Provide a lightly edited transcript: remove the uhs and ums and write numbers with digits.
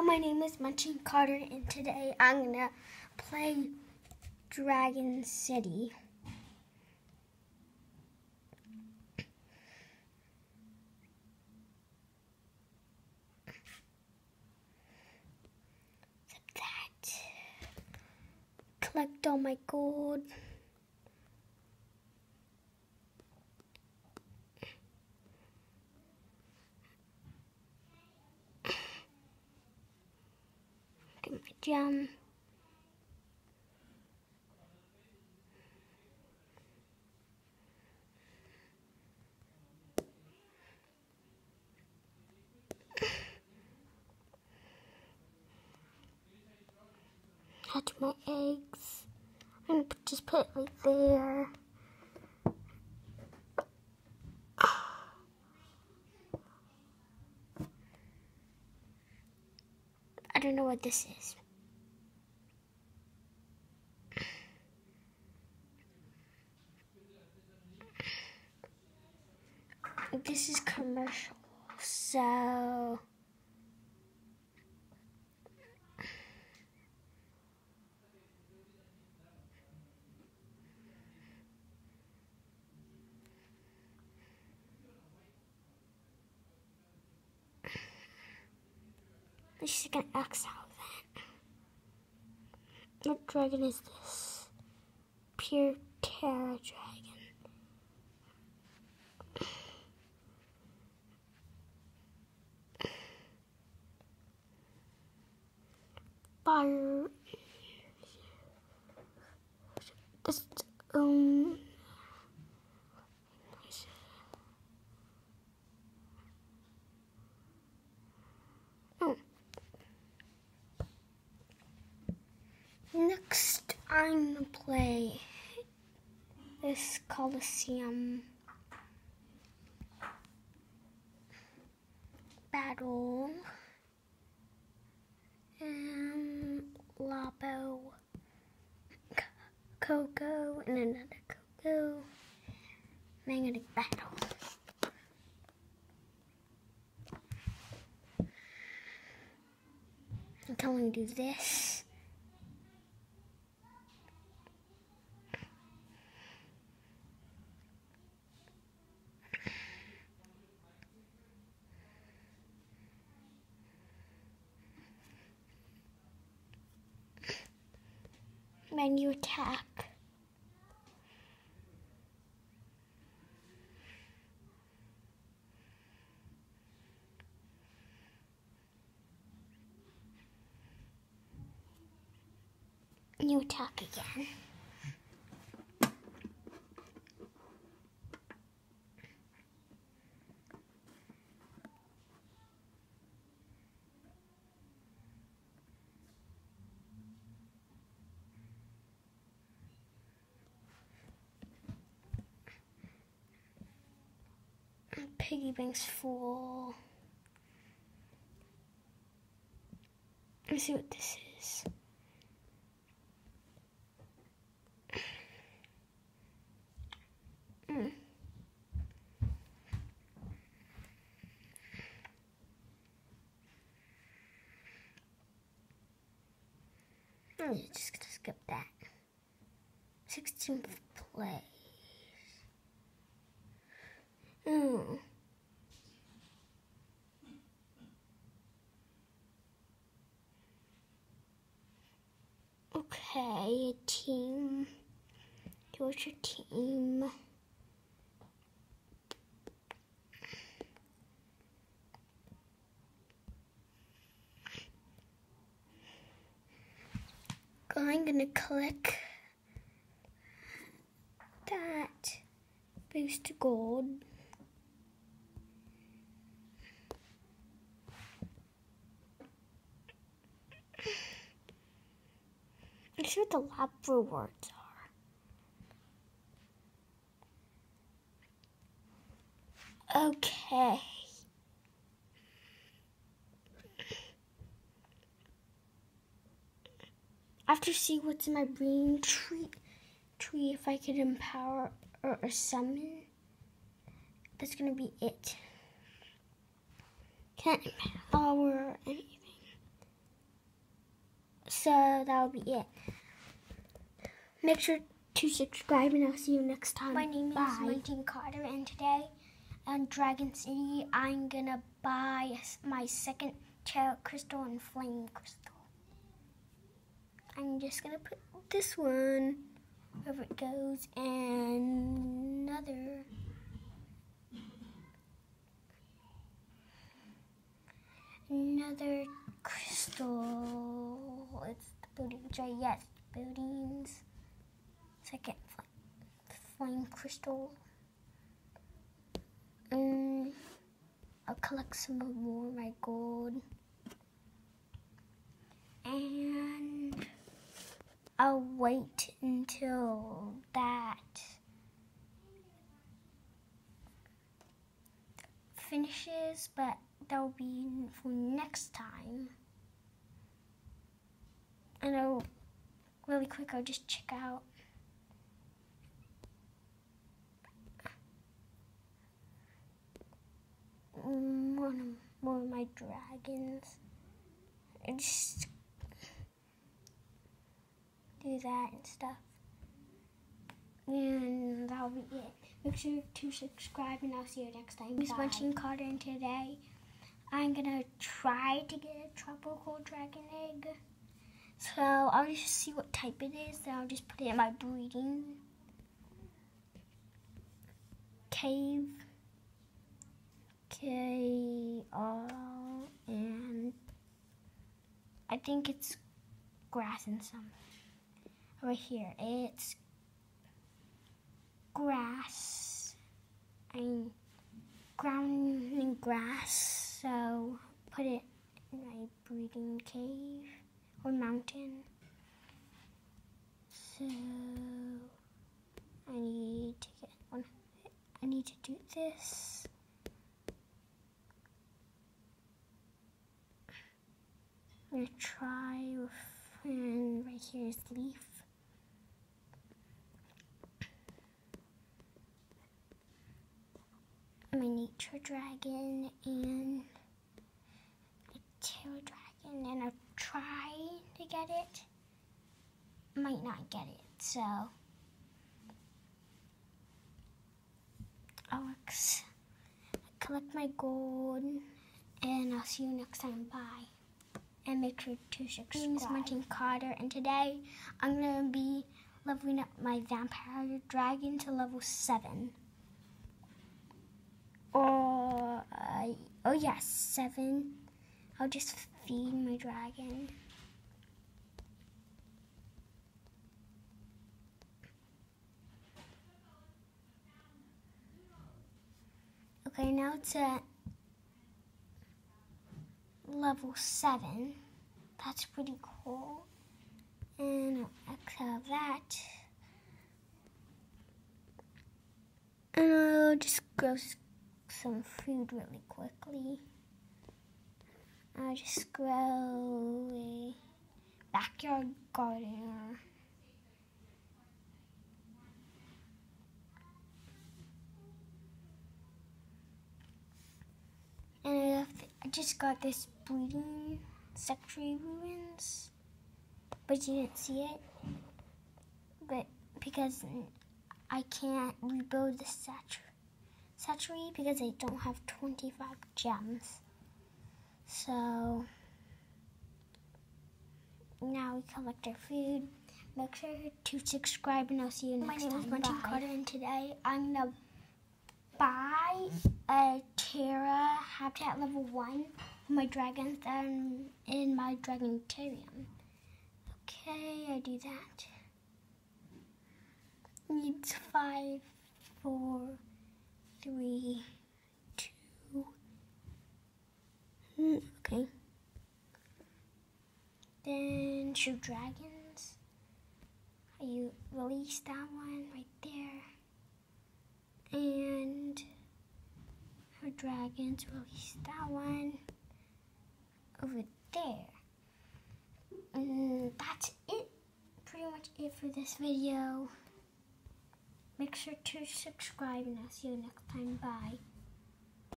my name is Munchkin Carter, and today I'm gonna play Dragon City. Except that, collect all my gold. Get my gem. Hatch my eggs. I'm gonna just put it right there. I don't know what this is. This is commercial, so I'm just gonna X out that. What dragon is this? Pure Terra Dragon. Fire. This, oh. Next, I'm gonna play this Colosseum battle. Labo, Coco, and another Coco. Magnetic battle. I'm going to do this. Menu attack. New attack again. Piggy bank's full. Let's see what this is. I'm just gonna skip that. 16th place. Okay, a team. What's your team? I'm gonna click that boost gold. Let's see what the lab rewards are. Okay. I have to see what's in my brain tree if I could empower or summon. That's gonna be it. Can't empower anything. So that'll be it. Make sure to subscribe and I'll see you next time. My name is Martine Carter and today on Dragon City I'm gonna buy my second Terra Crystal and Flame Crystal. I'm just gonna put this one wherever it goes and another crystal. It's the buildings, right? Yes, buildings. Second flame crystal. I'll collect some more of my gold. And I'll wait until that finishes, but that'll be for next time. And really quick, I'll just check out more of my dragons. I just do that and stuff. And that'll be it. Make sure to subscribe and I'll see you next time. This is Martine Carter and today I'm gonna try to get a tropical dragon egg. So I'll just see what type it is, then I'll just put it in my breeding cave. And I think it's grass and some. Right here, it's grass. Ground and grass, so put it in my breeding cave or mountain. So I need to get one. I need to do this. I'm gonna try with, and right here is leaf. My nature dragon and a terror dragon, and I'll try to get it. Might not get it, so I'll collect my gold, and I'll see you next time. Bye. And make sure to subscribe. My name is Martine Carter, and today I'm gonna be leveling up my vampire dragon to level 7. Oh yes, 7. I'll just feed my dragon. Okay, now it's at level 7. That's pretty cool. And I'll exhale that. And I'll just grow some food really quickly. I'll just grow a backyard gardener. And I just got this breeding sanctuary ruins, but you didn't see it. But because I can't rebuild the sanctuary because I don't have 25 gems. So now we collect our food. Make sure to subscribe and I'll see you next time. My name is Martine Carter and today I'm gonna buy a Terra habitat level 1 for my dragons and in my Dragonitarium. Okay, I do that. Needs 5, 4, 3, 2. Okay. Then shoot dragons. You release that one right there. And her dragons release that one over there. And that's it. Pretty much it for this video. Make sure to subscribe and I'll see you next time. Bye.